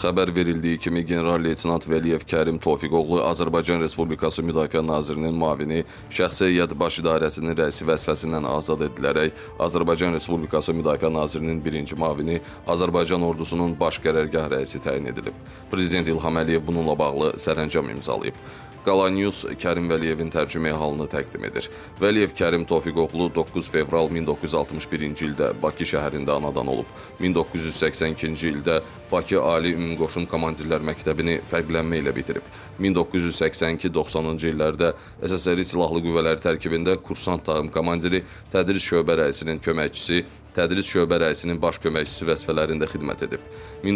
Xəbər verildiyi kimi general-leytenant Vəliyev Kərim Tofiqoğlu Azərbaycan Respublikası Müdafiə Nazirinin müavini, Şəxsi Heyət Baş İdarəsinin rəisi vəzifəsindən azad edilərək Azərbaycan Respublikası Müdafiə Nazirinin birinci müavini, Azərbaycan ordusunun baş qərargah rəisi təyin edilib. Prezident İlham Əliyev bununla bağlı sərəncam imzalayıb. Qala News Kərim Vəliyevin tərcümeyi halını təqdim edir. Vəliyev Kərim Tofiqoğlu 9 fevral 1961-ci ildə Bakı şəhərində anadan olub. 1982-ci ildə Bakı Ali Ümumqoşun Komandirlər Məktəbini fərqlənmə ilə bitirib. 1982-90-cı illərdə SSR Silahlı Qüvvələri tərkibində kursant tağım komandiri, tədris şöbə rəisinin köməkçisi, tədris şöbə rəisinin baş köməkçisi vəzifələrində xidmət edib.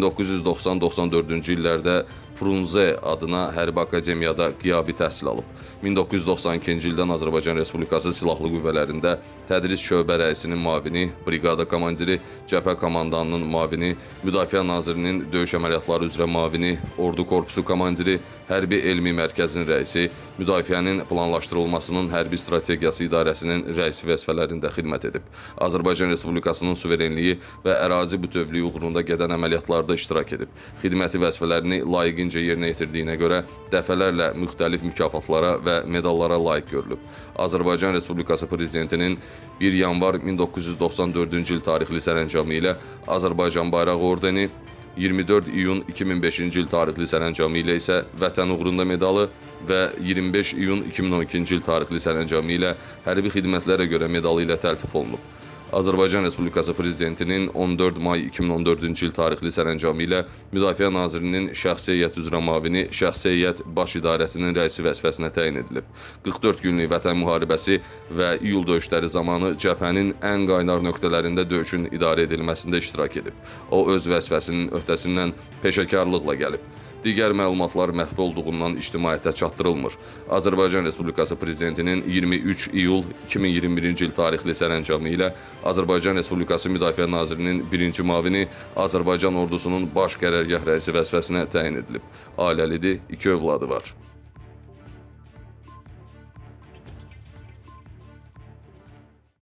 1990-94-cü illərdə Frunze adına Hərbi Akademiyada qiyabi təhsil alıb. 1992-ci ildən Azərbaycan Respublikası Silahlı Qüvvələrində tədris şöbə rəisinin müavini, briqada komandiri, cəbhə komandanının müavini, Müdafiə Nazirinin döyüş əməliyyatları üzrə müavini, Ordu Korpusu komandiri, Hərbi Elmi Mərkəzin rəisi, Müdafiənin planlaşdırılmasının Hərbi Strategiyası İdarəsinin rəisi vəzifələrində xidmət edib. Azərbaycan Respublikasının suverenliyi və ərazi bütövlüyü uğrunda gedən əməliyyatlarda iştirak edib. Xidməti vəzifələrini layiqincə yerinə yetirdiyinə görə dəfələrlə müxtəlif mükafatlara və medallara layiq görülüb. Azərbaycan Respublikası Prezidentinin 1 yanvar 1994-cü il tarixli sərəncamı ilə Azərbaycan Bayraq Ordeni, 24 iyun 2005-ci il tarixli sərəncamı ilə isə Vətən uğrunda medalı və 25 iyun 2012-ci il tarixli sərəncamı ilə hərbi xidmətlərə görə medalı ilə təltif olunub. Azərbaycan Respublikası Prezidentinin 14 may 2014-cü il tarixli sərəncamı ilə Müdafiə Nazirinin Şəxsi Heyət üzrə müavini, Şəxsi Heyət Baş İdarəsinin rəisi vəzifəsinə təyin edilib. 44 günlük Vətən müharibəsi və iyul döyüşləri zamanı cəbhənin ən qaynar nöqtələrində döyüşün idarə edilməsində iştirak edib. O, öz vəzifəsinin öhdəsindən peşəkarlıqla gəlib. Digər məlumatlar məxfi olduğundan ictimaiyyətə çatdırılmır. Azərbaycan Respublikası Prezidentinin 23 iyul 2021-ci il tarixli sərəncamı ilə Azərbaycan Respublikası Müdafiə Nazirinin birinci müavini, Azərbaycan ordusunun baş qərargah rəisi vəzifəsinə təyin edilib. Ailəlidir, 2 övladı var.